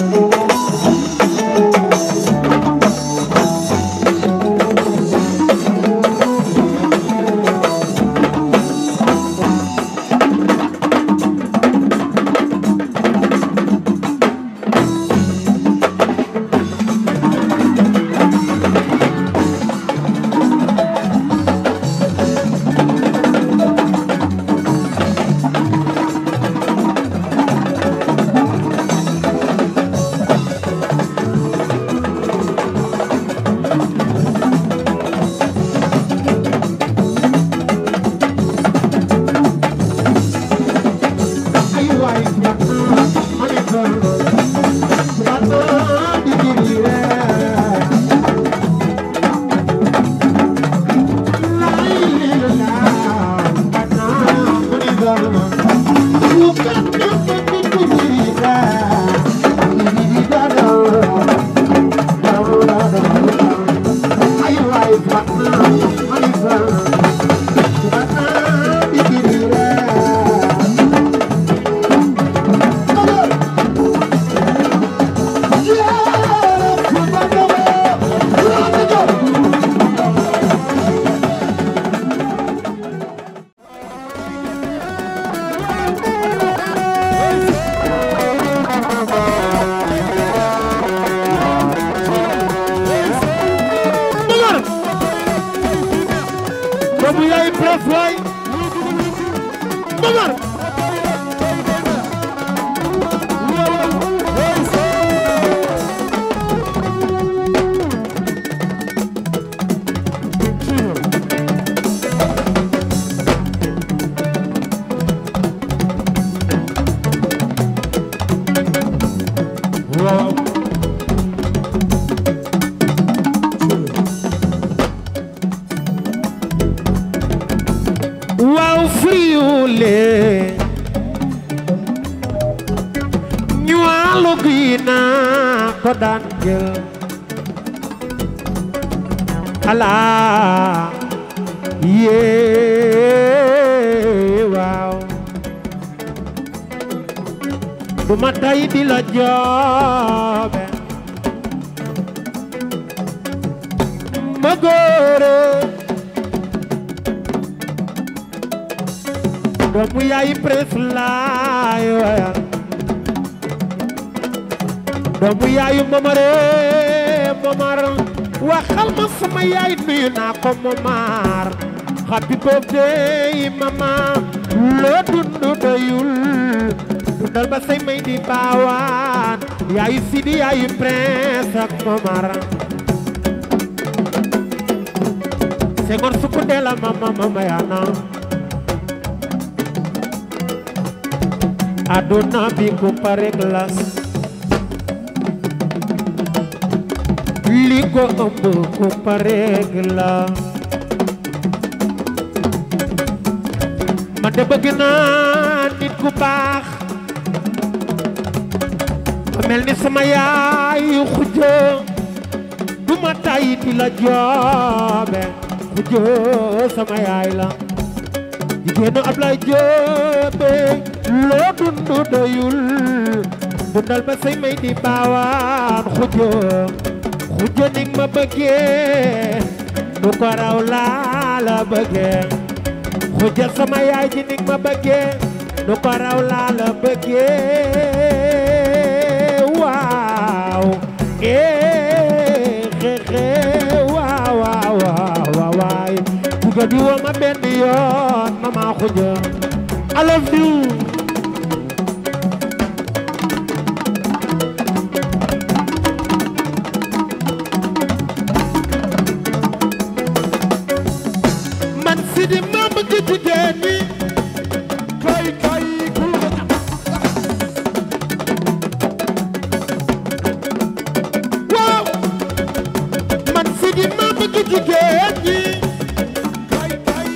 Happy birthday mama lo dundu doyul dundal ba say may di baawaan yaayu Sidi yaayu Prince ak Momar Senghor suku de la mama yana aduna bi ko pare glace li ko ëmb ko pare glace man de bëgg naa nit ku baax ma mel ni sama yaay Xujo du ma tay di la joobe Xujo sama yaay la jigéenu Ablaye Joobe loo dundu doyul dundal ba say may di baawaan Xujo Xujo ni ma bëggee du ko raw laa la bëggee Xuja sama yaay ji ni ma bëggee nu ko raw laa la bëggee waaw xexe waaw waaw waaw waay buga di woo ma benn yoon mama Xuja I love you man Sidi ma bëgg jigéen ñi kay ku waaw man Sidi ma bëgg jigéen ñi kay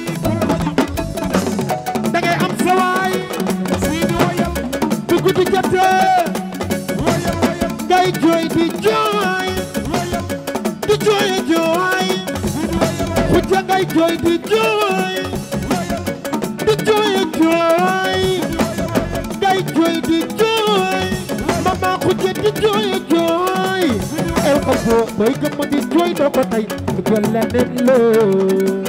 da ngay am sa waay Sidi wayal bu guddi jotee wayal ngay jooy di jooy di jooy jooy Xuja ngay jooy di jooy di jooy jooy ngay jooy di jooy mama Xuja di jooy jooy el ko foo booy gëmm di jooy doo ko tey bëggal leneen loo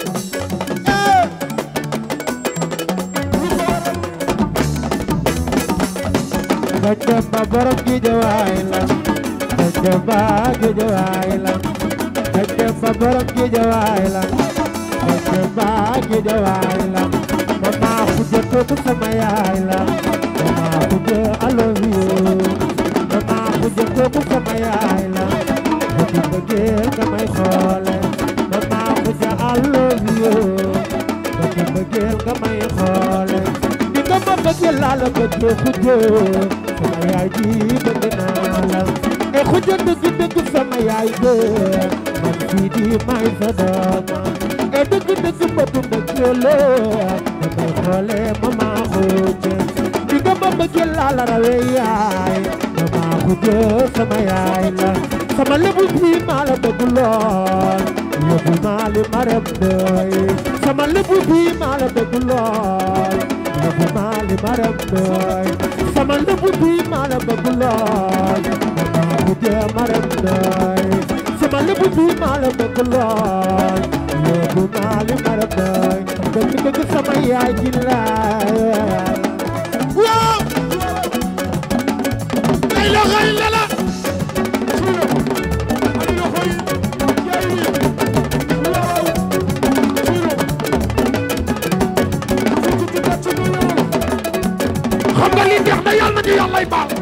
Gajamba borom Géejawaay la Gajamba Géejawaay la Gajamba borom Géejawaay la Gajamba Géejawaay la mama Khoudia kooku sama yaay la mama Khoudia I love you mama Khoudia kooku sama yaay la bëgg bëggeel nga may xoole mama Khoudia I love you bëgg bëggeel nga may xoole ni nga ma bëggeel laa la bëggee Khoudia sama yaay ji bëgg naa la e Khoudia dëgg dëgg sama yaay de man fii di may sa doom e dëgg dëgg bëgg bëggeel damay xoole mama Khoudia ni nga ma bëggeel laa la rawee yaay mama Khoudia sama yaay la sama lébu bii maa la bëgg lool lébu maa li maram doy sama lébu bii maa la bëgg lool lébu maa li maram doy sama lébu bii maa la bëgg lool mama Khoudia maram doy sama lébu bii maa la bëgg lool lébu maa li maram doy bëgg bëgg sama yaay ji laay waaw ay la xay la la xam nga li neex na yàlla nañu yàlla ay baal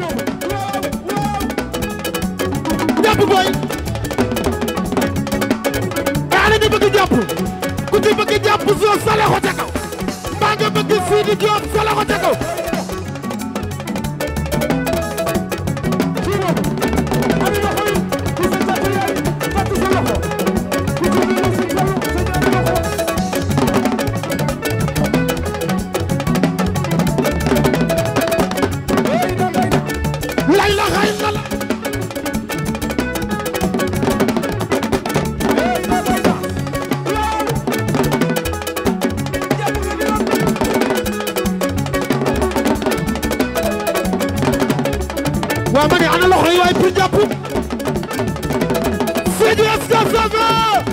jàpp booy yaa ñu bëgg jàpp ku ci bëgg jàpp soo sale ko ca kaw mbaa nga bëgg Sidi Diop sale ko ca kaw waa ma ne ana loxo yi waay pour jàpp Sidi Escafaba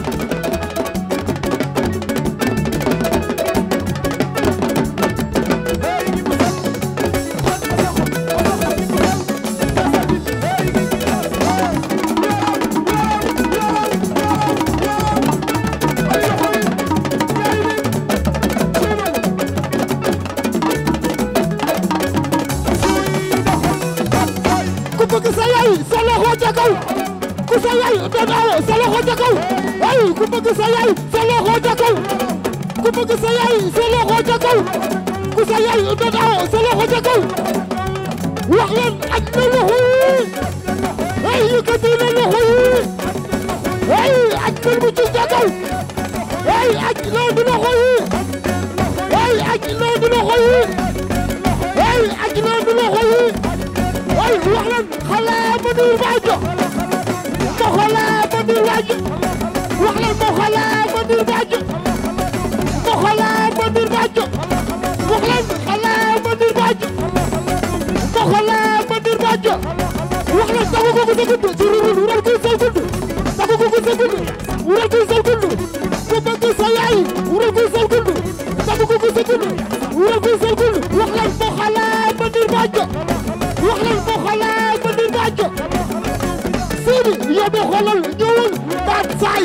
ku sa yaay doon sa loxo ca kaw ay ku bëgg sa yaay sa loxo ca kaw ku bëgg sa yaay sa loxo ca kaw ku sa yaay doon sa loxo ca kaw wax leen ak na loxo yi ay yëkkati na loxo yi ay ak na mu ci ca kaw ay ak na du loxo yi ay ak na du loxo yi ay ak na du loxo yi ay wax leen xale ma dur baajo Moxala Mandir Badji wax leen Moxala Mandir Badji Moxala Mandir Badji wax leen Moxala Mandir Badji Moxala Mandir Badji wax leen tagu ko sa gudd wural ko sa gudd tagu ko sa gudd wural ko sa gudd ku bëgg sa yaay wural ko sa gudd tagu ko sa gudd wural ko sa gudd wax leen Moxala Mandir Badji wax leen Moxala Mandir Badji Sidi yow de xoolal ñëwul baat saay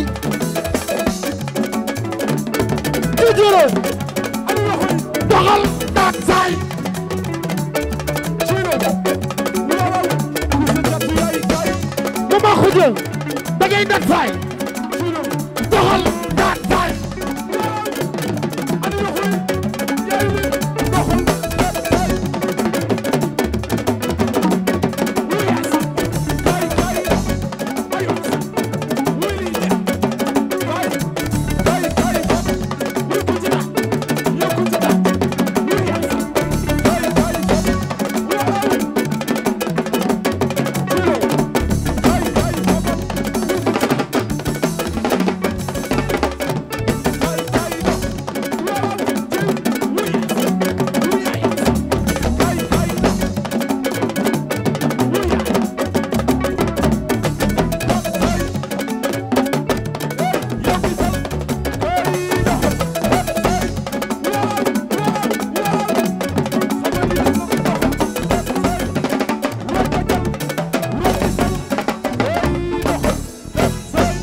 ci jëre doxal baat saay Mama Khoudia da ngay baat saay doxal baat saay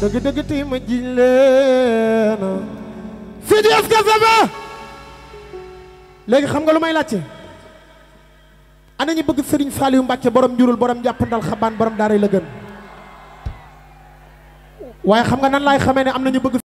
dëgg-dëgg tey ma jiñ leen fii di est-ce que ça va léegi xam nga lu may laajte ana ñu bëgg Serigne Saliou Mbacke borom njurul borom jàppandal xabaan borom daaray la gën waaye xam nga nan laay xamee ne am na ñu bëgg